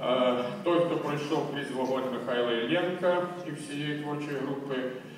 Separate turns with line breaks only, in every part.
Той, хто пройшов крізь вогонь Михайла Іллєнка і всієї творчої групи,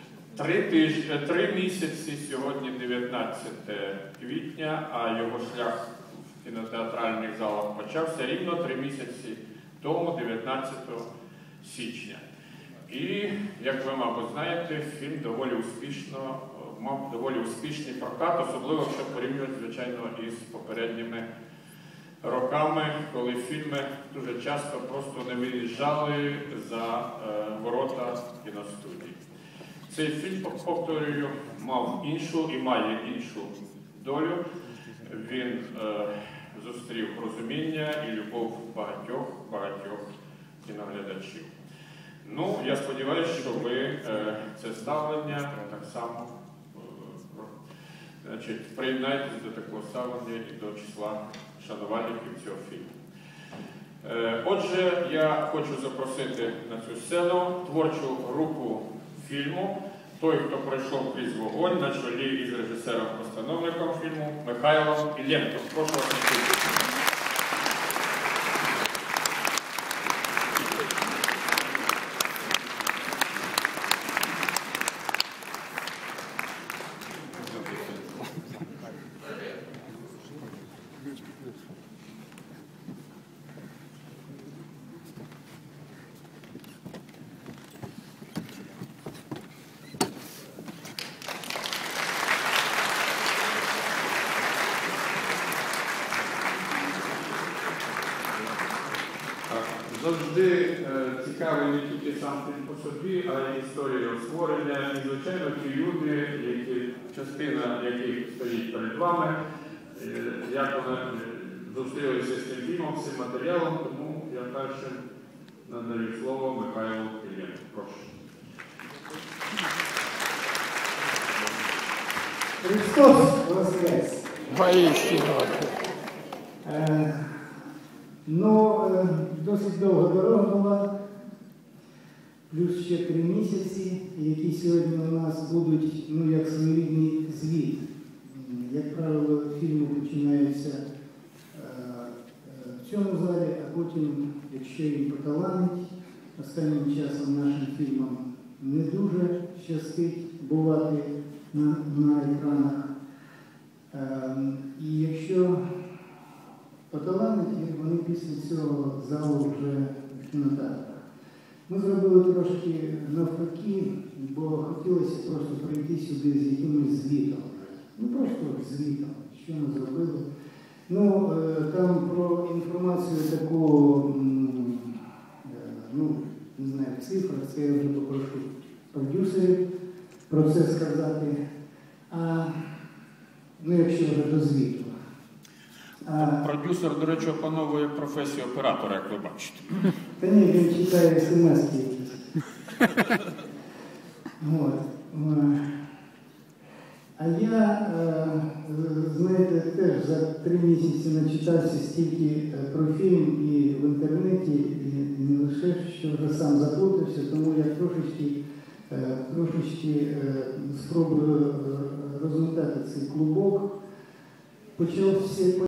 3 місяці, сьогодні 19 квітня, а його шлях в кінотеатральних залах почався рівно 3 місяці тому, 19 січня. І, як ви, мабуть, знаєте, фільм мав доволі успішний прокат, особливо, якщо порівнювати, звичайно, із попередніми роками, коли фільми дуже часто просто не виїжджали за ворота кіностудії. Цей фільм, повторюю, мав іншу і має іншу долю. Він зустрів розуміння і любов багатьох кіноглядачів. Ну, я сподіваюся, що ви це ставлення так само приєднаєтесь до такого ставлення і до числа шанувальників цього фільму. Отже, я хочу запросити на цю сцену творчу групу фільму «Той, хто пройшов крізь вогонь» на чолі із режисером-постановником фільму Михайлом Іллєнком. Прошу вас на. Завжди цікавий не тільки сам фільм по собі, а й історія його створення. І, звичайно, ті люди, частина яких стоїть перед вами, як вони зустрілися з цим фільмом, з цим матеріалом, тому я першим надаю слово Михайлу Іллєнку. Прошу.
Христос воскрес!
Воістину!
Досить довга дорога була, плюс ще 3 місяці, які сьогодні у нас будуть, як своєрідний звіт. Як правило, фільми починаються в цьому залі, а потім, якщо їм поталанить, останнім часом нашим фільмам не дуже щастить бувати на екранах. І якщо поталанить, вони після цього залу вже в кінотеатрах. Ми зробили трошки навпаки, бо хотілося просто прийти сюди з якимось звітом. Просто звітом, що ми зробили. Там про інформацію таку, не знаю, в цифрах, це я вже попрошу продюсерів про це сказати. Якщо вже до звіту.
Продюсер, до речі, опановує професію оператора, як ви бачите.
Та ні, він читає смс-ки якісь. А я, знаєте, теж за 3 місяці начитався стільки про фільм і в інтернеті, і не лише, що вже сам заплутався, тому я трошечки спробую розмотати цей клубок. Почав